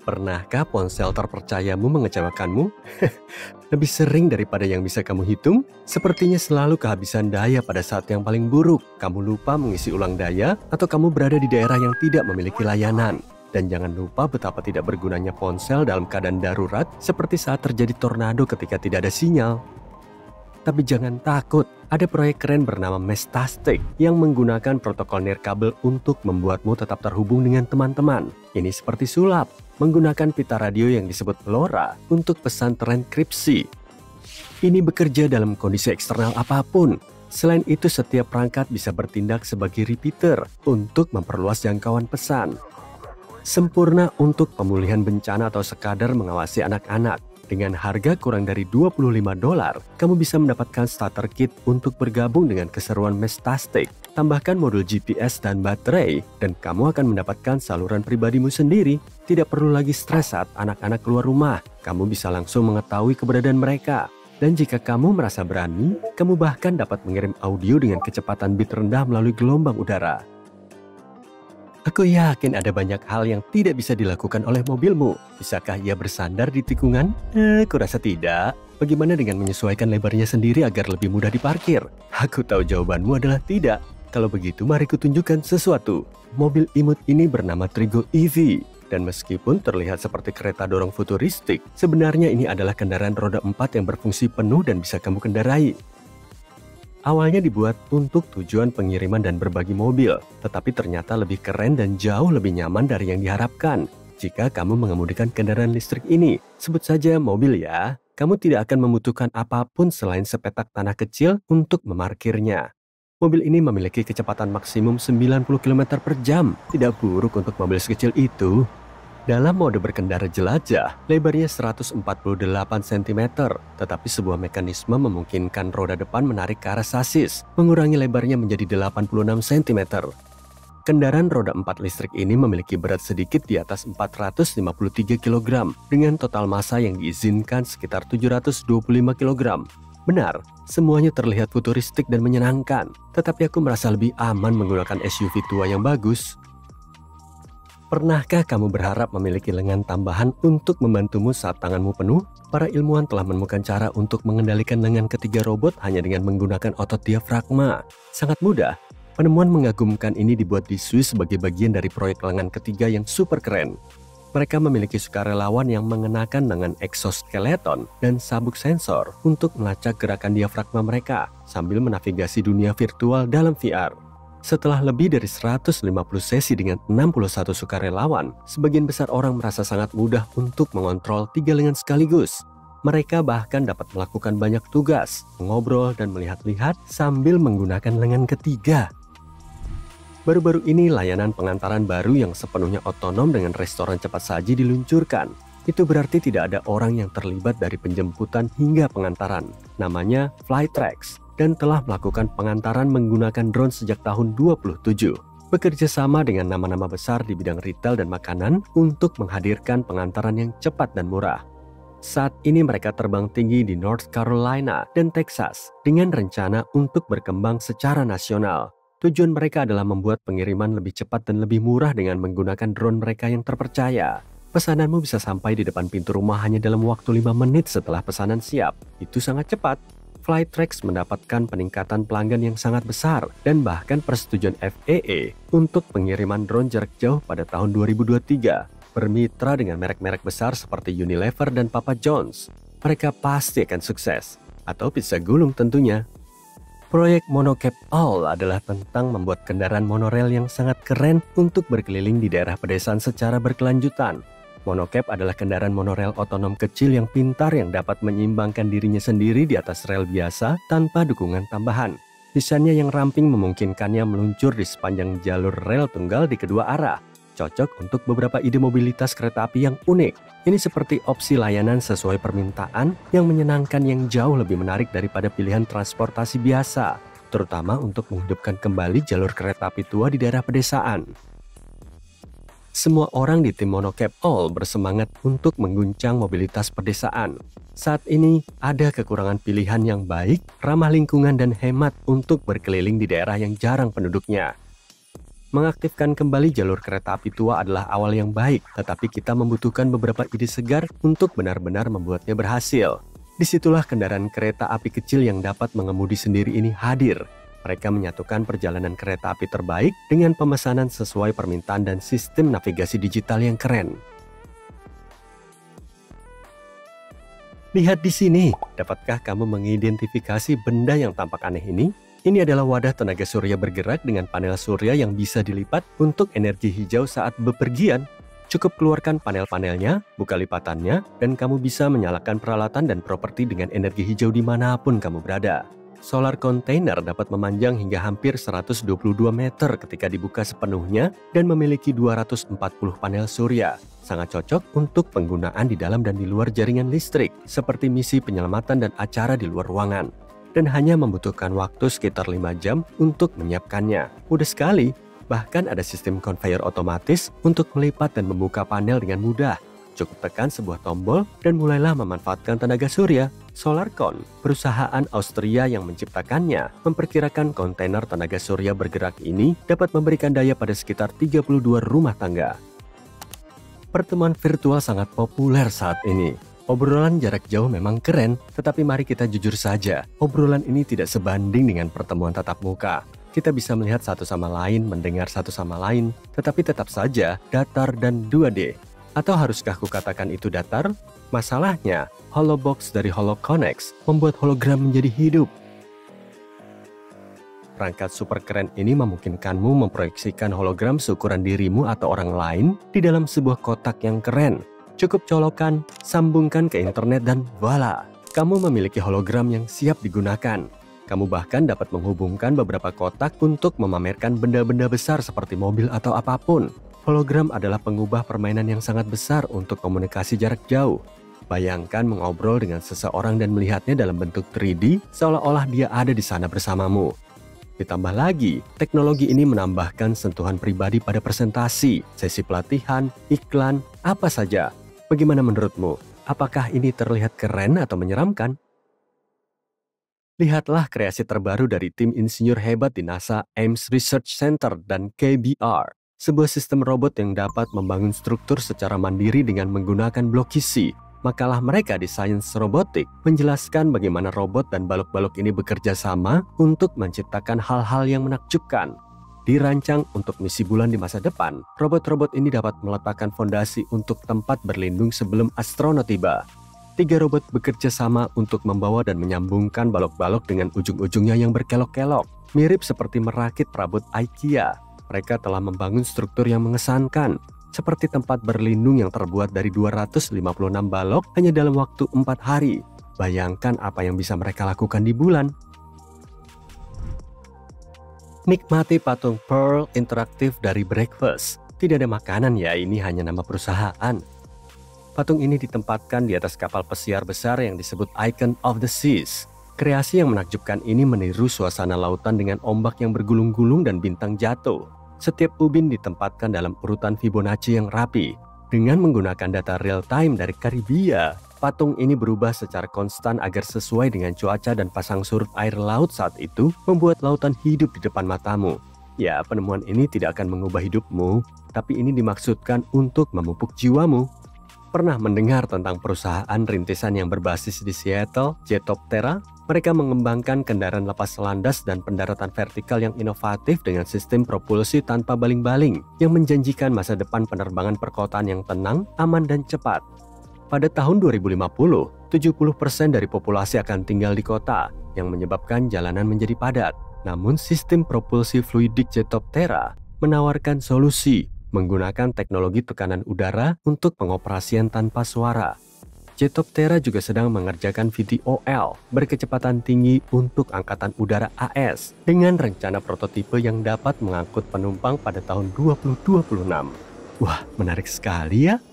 Pernahkah ponsel terpercayamu mengecewakanmu? Lebih sering daripada yang bisa kamu hitung? Sepertinya selalu kehabisan daya pada saat yang paling buruk. Kamu lupa mengisi ulang daya, atau kamu berada di daerah yang tidak memiliki layanan. Dan jangan lupa betapa tidak bergunanya ponsel dalam keadaan darurat, seperti saat terjadi tornado ketika tidak ada sinyal. Tapi jangan takut, ada proyek keren bernama Mestastic yang menggunakan protokol nirkabel untuk membuatmu tetap terhubung dengan teman-teman. Ini seperti sulap, menggunakan pita radio yang disebut LoRa untuk pesan terenkripsi. Ini bekerja dalam kondisi eksternal apapun. Selain itu, setiap perangkat bisa bertindak sebagai repeater untuk memperluas jangkauan pesan. Sempurna untuk pemulihan bencana atau sekadar mengawasi anak-anak. Dengan harga kurang dari $25, kamu bisa mendapatkan starter kit untuk bergabung dengan keseruan Mestastic. Tambahkan modul GPS dan baterai, dan kamu akan mendapatkan saluran pribadimu sendiri. Tidak perlu lagi stres saat anak-anak keluar rumah. Kamu bisa langsung mengetahui keberadaan mereka. Dan jika kamu merasa berani, kamu bahkan dapat mengirim audio dengan kecepatan bit rendah melalui gelombang udara. Aku yakin ada banyak hal yang tidak bisa dilakukan oleh mobilmu. Bisakah ia bersandar di tikungan? Kurasa tidak. Bagaimana dengan menyesuaikan lebarnya sendiri agar lebih mudah diparkir? Aku tahu jawabanmu adalah tidak. Kalau begitu, mari kutunjukkan sesuatu. Mobil imut ini bernama Trigo EV. Dan meskipun terlihat seperti kereta dorong futuristik, sebenarnya ini adalah kendaraan roda 4 yang berfungsi penuh dan bisa kamu kendarai. Awalnya dibuat untuk tujuan pengiriman dan berbagi mobil, tetapi ternyata lebih keren dan jauh lebih nyaman dari yang diharapkan. Jika kamu mengemudikan kendaraan listrik ini, sebut saja mobil ya, kamu tidak akan membutuhkan apapun selain sepetak tanah kecil untuk memarkirnya. Mobil ini memiliki kecepatan maksimum 90 km per jam, tidak buruk untuk mobil sekecil itu. Dalam mode berkendara jelajah, lebarnya 148 cm, tetapi sebuah mekanisme memungkinkan roda depan menarik ke arah sasis, mengurangi lebarnya menjadi 86 cm. Kendaraan roda 4 listrik ini memiliki berat sedikit di atas 453 kg, dengan total massa yang diizinkan sekitar 725 kg. Benar, semuanya terlihat futuristik dan menyenangkan, tetapi aku merasa lebih aman menggunakan SUV tua yang bagus. Pernahkah kamu berharap memiliki lengan tambahan untuk membantumu saat tanganmu penuh? Para ilmuwan telah menemukan cara untuk mengendalikan lengan ketiga robot hanya dengan menggunakan otot diafragma. Sangat mudah. Penemuan mengagumkan ini dibuat di Swiss sebagai bagian dari proyek lengan ketiga yang super keren. Mereka memiliki sukarelawan yang mengenakan lengan exoskeleton dan sabuk sensor untuk melacak gerakan diafragma mereka sambil menavigasi dunia virtual dalam VR. Setelah lebih dari 150 sesi dengan 61 sukarelawan, sebagian besar orang merasa sangat mudah untuk mengontrol 3 lengan sekaligus. Mereka bahkan dapat melakukan banyak tugas, mengobrol dan melihat-lihat sambil menggunakan lengan ketiga. Baru-baru ini layanan pengantaran baru yang sepenuhnya otonom dengan restoran cepat saji diluncurkan. Itu berarti tidak ada orang yang terlibat dari penjemputan hingga pengantaran. Namanya Flytrex. Dan telah melakukan pengantaran menggunakan drone sejak tahun 27. Bekerja sama dengan nama-nama besar di bidang retail dan makanan untuk menghadirkan pengantaran yang cepat dan murah. Saat ini mereka terbang tinggi di North Carolina dan Texas dengan rencana untuk berkembang secara nasional. Tujuan mereka adalah membuat pengiriman lebih cepat dan lebih murah dengan menggunakan drone mereka yang terpercaya. Pesananmu bisa sampai di depan pintu rumah hanya dalam waktu 5 menit setelah pesanan siap. Itu sangat cepat. Flytrex mendapatkan peningkatan pelanggan yang sangat besar dan bahkan persetujuan FAA untuk pengiriman drone jarak jauh pada tahun 2023. Bermitra dengan merek-merek besar seperti Unilever dan Papa John's. Mereka pasti akan sukses. Atau pizza gulung tentunya. Proyek Monocap All adalah tentang membuat kendaraan monorail yang sangat keren untuk berkeliling di daerah pedesaan secara berkelanjutan. Monocap adalah kendaraan monorail otonom kecil yang pintar yang dapat menyeimbangkan dirinya sendiri di atas rel biasa tanpa dukungan tambahan. Desainnya yang ramping memungkinkannya meluncur di sepanjang jalur rel tunggal di kedua arah. Cocok untuk beberapa ide mobilitas kereta api yang unik. Ini seperti opsi layanan sesuai permintaan yang menyenangkan yang jauh lebih menarik daripada pilihan transportasi biasa, terutama untuk menghidupkan kembali jalur kereta api tua di daerah pedesaan. Semua orang di tim Monocap All bersemangat untuk mengguncang mobilitas pedesaan. Saat ini, ada kekurangan pilihan yang baik, ramah lingkungan dan hemat untuk berkeliling di daerah yang jarang penduduknya. Mengaktifkan kembali jalur kereta api tua adalah awal yang baik, tetapi kita membutuhkan beberapa ide segar untuk benar-benar membuatnya berhasil. Disitulah kendaraan kereta api kecil yang dapat mengemudi sendiri ini hadir. Mereka menyatukan perjalanan kereta api terbaik dengan pemesanan sesuai permintaan dan sistem navigasi digital yang keren. Lihat di sini, dapatkah kamu mengidentifikasi benda yang tampak aneh ini? Ini adalah wadah tenaga surya bergerak dengan panel surya yang bisa dilipat untuk energi hijau saat bepergian. Cukup keluarkan panel-panelnya, buka lipatannya, dan kamu bisa menyalakan peralatan dan properti dengan energi hijau dimanapun kamu berada. Solar container dapat memanjang hingga hampir 122 meter ketika dibuka sepenuhnya dan memiliki 240 panel surya. Sangat cocok untuk penggunaan di dalam dan di luar jaringan listrik, seperti misi penyelamatan dan acara di luar ruangan. Dan hanya membutuhkan waktu sekitar 5 jam untuk menyiapkannya. Mudah sekali, bahkan ada sistem conveyor otomatis untuk melipat dan membuka panel dengan mudah. Cukup tekan sebuah tombol dan mulailah memanfaatkan tenaga surya. SolarCon, perusahaan Austria yang menciptakannya, memperkirakan kontainer tenaga surya bergerak ini dapat memberikan daya pada sekitar 32 rumah tangga. Pertemuan virtual sangat populer saat ini. Obrolan jarak jauh memang keren, tetapi mari kita jujur saja, obrolan ini tidak sebanding dengan pertemuan tatap muka. Kita bisa melihat satu sama lain, mendengar satu sama lain, tetapi tetap saja datar dan 2D. Atau haruskah kukatakan itu datar? Masalahnya, Holobox dari HoloConnex membuat hologram menjadi hidup. Perangkat super keren ini memungkinkanmu memproyeksikan hologram seukuran dirimu atau orang lain di dalam sebuah kotak yang keren. Cukup colokan, sambungkan ke internet dan voila, kamu memiliki hologram yang siap digunakan. Kamu bahkan dapat menghubungkan beberapa kotak untuk memamerkan benda-benda besar seperti mobil atau apapun. Hologram adalah pengubah permainan yang sangat besar untuk komunikasi jarak jauh. Bayangkan mengobrol dengan seseorang dan melihatnya dalam bentuk 3D seolah-olah dia ada di sana bersamamu. Ditambah lagi, teknologi ini menambahkan sentuhan pribadi pada presentasi, sesi pelatihan, iklan, apa saja. Bagaimana menurutmu? Apakah ini terlihat keren atau menyeramkan? Lihatlah kreasi terbaru dari tim insinyur hebat di NASA Ames Research Center dan KBR, sebuah sistem robot yang dapat membangun struktur secara mandiri dengan menggunakan blok isi. Makalah mereka di Science Robotic menjelaskan bagaimana robot dan balok-balok ini bekerja sama untuk menciptakan hal-hal yang menakjubkan. Dirancang untuk misi bulan di masa depan, robot-robot ini dapat meletakkan fondasi untuk tempat berlindung sebelum astronot tiba. 3 robot bekerja sama untuk membawa dan menyambungkan balok-balok dengan ujung-ujungnya yang berkelok-kelok. Mirip seperti merakit perabot IKEA, mereka telah membangun struktur yang mengesankan, seperti tempat berlindung yang terbuat dari 256 balok hanya dalam waktu 4 hari. Bayangkan apa yang bisa mereka lakukan di bulan. Nikmati patung Pearl interaktif dari Breakfast. Tidak ada makanan ya, ini hanya nama perusahaan. Patung ini ditempatkan di atas kapal pesiar besar yang disebut Icon of the Seas. Kreasi yang menakjubkan ini meniru suasana lautan dengan ombak yang bergulung-gulung dan bintang jatuh. Setiap ubin ditempatkan dalam urutan Fibonacci yang rapi. Dengan menggunakan data real-time dari Karibia, patung ini berubah secara konstan agar sesuai dengan cuaca dan pasang surut air laut saat itu, membuat lautan hidup di depan matamu. Ya, penemuan ini tidak akan mengubah hidupmu, tapi ini dimaksudkan untuk memupuk jiwamu. Pernah mendengar tentang perusahaan rintisan yang berbasis di Seattle, Jetoptera? Mereka mengembangkan kendaraan lepas landas dan pendaratan vertikal yang inovatif dengan sistem propulsi tanpa baling-baling yang menjanjikan masa depan penerbangan perkotaan yang tenang, aman, dan cepat. Pada tahun 2050, 70% dari populasi akan tinggal di kota yang menyebabkan jalanan menjadi padat. Namun sistem propulsi fluidik Jetoptera menawarkan solusi menggunakan teknologi tekanan udara untuk pengoperasian tanpa suara. Jetoptera juga sedang mengerjakan VTOL berkecepatan tinggi untuk Angkatan Udara AS dengan rencana prototipe yang dapat mengangkut penumpang pada tahun 2026. Wah, menarik sekali ya!